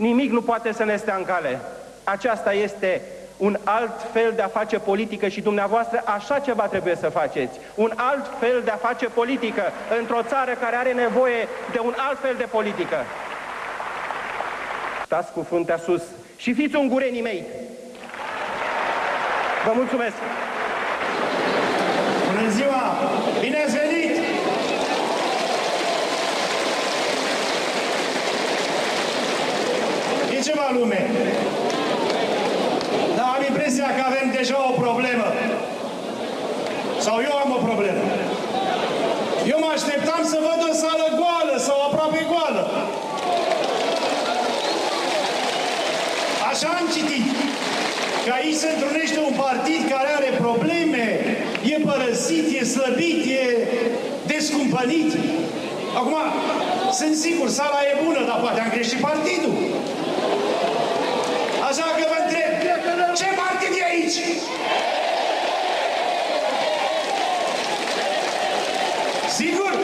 Nimic nu poate să ne stea în cale. Aceasta este un alt fel de a face politică și dumneavoastră așa ceva trebuie să faceți. Un alt fel de a face politică într-o țară care are nevoie de un alt fel de politică. Stați cu fruntea sus și fiți ungurenii mei. Vă mulțumesc! Bună ziua! Bine ați venit! E ceva lume. Dar am impresia că avem deja o problemă. Sau eu am o problemă. Eu mă așteptam să văd o sală goală sau aproape goală. Așa am citit. Că aici se întrunește un partid care are probleme, e părăsit, e slăbit, e descumpănit. Acum, sunt sigur, sala e bună, dar poate am greșit partidul. Așa că vă întreb, ce partid e aici? Sigur?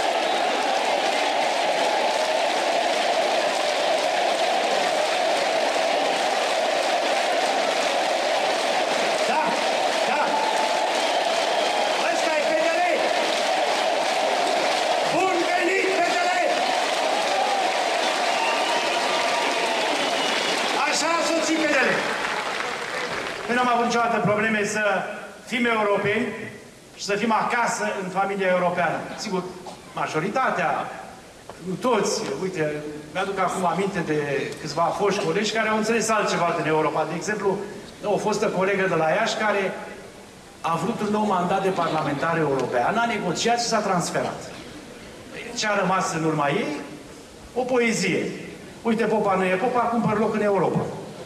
Da, da. Ăsta e PDL. Bun venit, PDL! Așa a soțit PDL. Noi n-am avut niciodată probleme să fim europeni și să fim acasă în familia europeană. Sigur, majoritatea, nu toți, uite, mi-aduc acum aminte de câțiva foști colegi care au înțeles altceva din Europa. De exemplu, o fostă colegă de la Iași care a vrut un nou mandat de parlamentar european, a negociat și s-a transferat. Ce a rămas în urma ei? O poezie. Uite, popa nu e popa, cumpăr loc în Europa.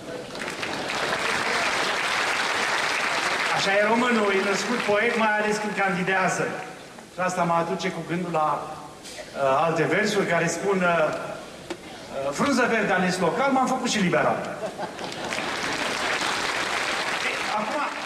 Așa e românul, e născut poet, mai ales când candidează. Și asta mă aduce cu gândul la alte versuri care spun frunză verde ales local, m-am făcut și liberal. Acum,